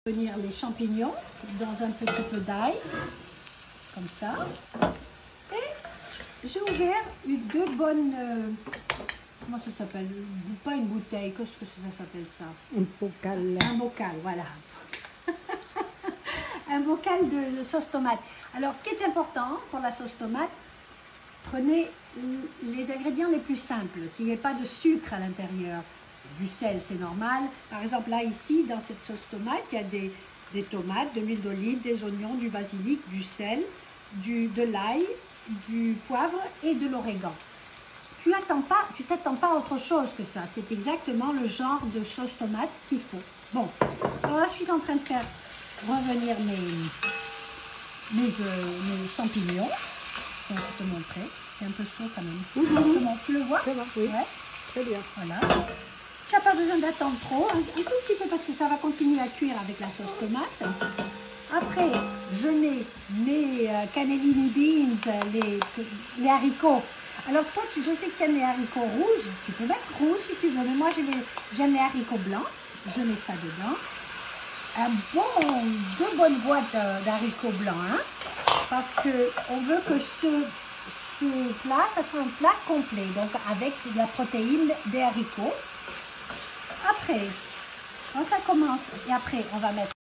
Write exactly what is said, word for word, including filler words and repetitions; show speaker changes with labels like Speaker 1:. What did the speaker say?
Speaker 1: Venir les champignons dans un petit peu d'ail, comme ça. Et j'ai ouvert une, deux bonnes, euh, comment ça s'appelle? Pas une bouteille, qu'est-ce que ça s'appelle ça?
Speaker 2: Un bocal.
Speaker 1: Un bocal, voilà. Un bocal de, de sauce tomate. Alors, ce qui est important pour la sauce tomate, prenez les ingrédients les plus simples, qu'il n'y ait pas de sucre à l'intérieur. Du sel, c'est normal. Par exemple, là, ici, dans cette sauce tomate, il y a des, des tomates, de l'huile d'olive, des oignons, du basilic, du sel, du, de l'ail, du poivre et de l'origan. Tu n'attends pas, tu t'attends pas à autre chose que ça. C'est exactement le genre de sauce tomate qu'il faut. Bon, alors là, je suis en train de faire revenir mes, mes, euh, mes champignons. Je vais te montrer. C'est un peu chaud quand même.
Speaker 2: Mmh.
Speaker 1: Comment, tu le vois?
Speaker 2: Ça va, oui.
Speaker 1: Ouais.
Speaker 2: Très bien.
Speaker 1: Voilà. Tu n'as pas besoin d'attendre trop, un, un tout petit peu parce que ça va continuer à cuire avec la sauce tomate. Après, je mets mes euh, cannellini beans, les, les haricots. Alors toi, tu, je sais que tu aimes les haricots rouges, tu peux mettre rouge si tu veux, mais moi j'aime les, les haricots blancs. Je mets ça dedans. Un bon, deux bonnes boîtes d'haricots blancs, hein, parce qu'on veut que ce, ce plat, ça soit un plat complet, donc avec de la protéine des haricots. Après, quand ça commence, et après on va mettre